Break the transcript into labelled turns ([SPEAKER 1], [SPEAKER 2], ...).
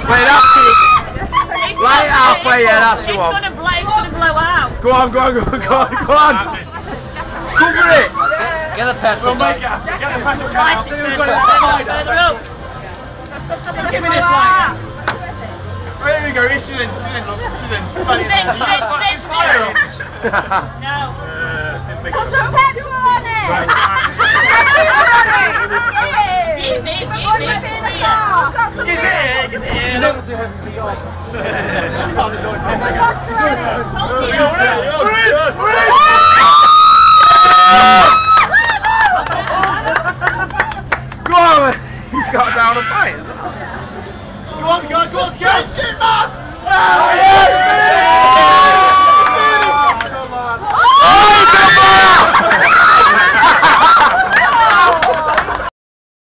[SPEAKER 1] Wait, that's it. Light it halfway, yeah, that's the one.
[SPEAKER 2] It's gonna blow out.
[SPEAKER 1] Go on. Cover it.
[SPEAKER 3] Get the petrol, guys.
[SPEAKER 2] Further up.
[SPEAKER 4] Give me this light.
[SPEAKER 5] There we go, he's in.
[SPEAKER 2] No.
[SPEAKER 4] Put some petrol on it.
[SPEAKER 2] Give me.
[SPEAKER 5] Get in.
[SPEAKER 1] Go on, he's got down a pint.
[SPEAKER 5] Go on,